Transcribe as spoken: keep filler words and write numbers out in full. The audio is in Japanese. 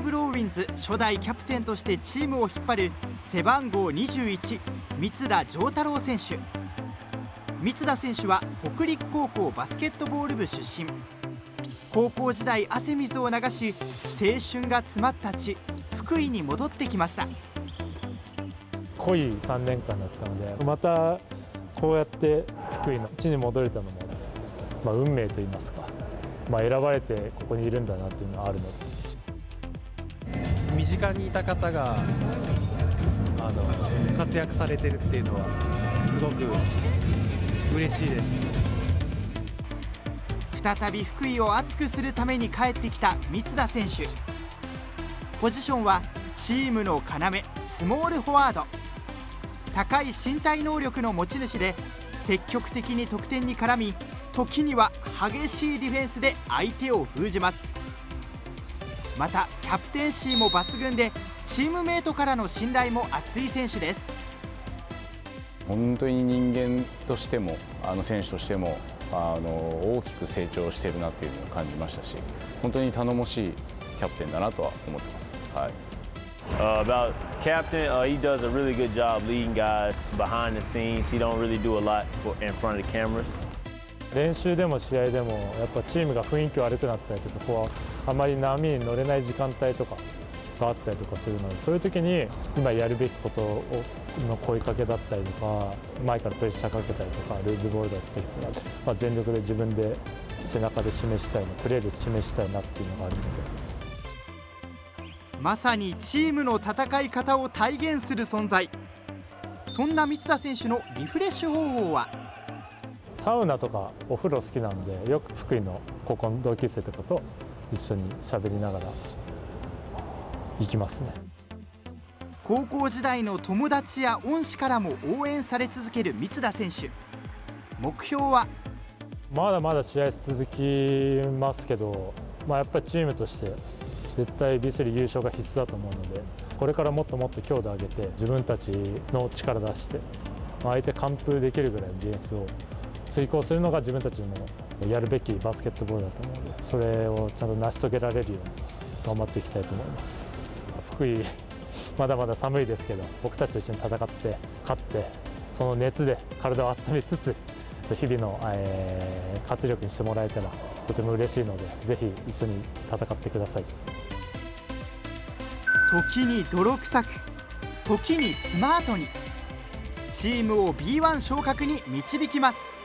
ーブローウィンズ初代キャプテンとしてチームを引っ張る背番号にじゅういち、三田丈太郎選手。三田選手は北陸高校バスケットボール部出身。高校時代汗水を流し、青春が詰まった地福井に戻ってきました。 濃いさんねんかんだったので、またこうやって福井の地に戻れたのも、まあ、運命といいますか、まあ、選ばれてここにいるんだなというのはあるので。 身近にいた方があの活躍されてるっていうのはすごく嬉しいです。 再び福井を熱くするために帰ってきた三田選手。ポジションはチームの要、スモールフォワード。高い身体能力の持ち主で、積極的に得点に絡み、時には激しいディフェンスで相手を封じます。またキャプテンシーも抜群で、チームメートからの信頼も厚い選手です。 本当に人間としてもあの選手としてもあの大きく成長しているなというのを感じましたし、本当に頼もしいキャプテンだなとは思ってます。はい。 Uh, about captain, uh, he does a really good job leading guys behind the scenes. He don't really do a lot for, in front of the cameras. 練習でも試合でもやっぱチームが雰囲気悪くなったりとか、こうあまり波に乗れない時間帯とかがあったりとかするので、そういう時に今やるべきことをの声かけだったりとか、前からプレッシャーかけたりとか、ルーズボールだったりとか、まあ、全力で自分で背中で示したいな、プレーで示したいなっていうのがあるので。 まさにチームの戦い方を体現する存在。そんな三田選手のリフレッシュ方法は、 サウナとかお風呂好きなんで、よく福井の高校の同級生とかと一緒に喋りながら行きますね。 高校時代の友達や恩師からも応援され続ける三田選手。目標は、 まだまだ試合続きますけど、まあ、やっぱりチームとして絶対 ビースリー 優勝が必須だと思うので、これからもっともっと強度を上げて自分たちの力出して、相手完封できるぐらいのディフェンスを遂行するのが自分たちのやるべきバスケットボールだと思うので、それをちゃんと成し遂げられるように頑張っていきたいと思います。福井まだまだ寒いですけど、僕たちと一緒に戦って勝って、その熱で体を温めつつ日々の、えー、活力にしてもらえたらとても嬉しいので、ぜひ一緒に戦ってください。 時に泥臭く、時にスマートに、チームを ビーワン 昇格に導きます。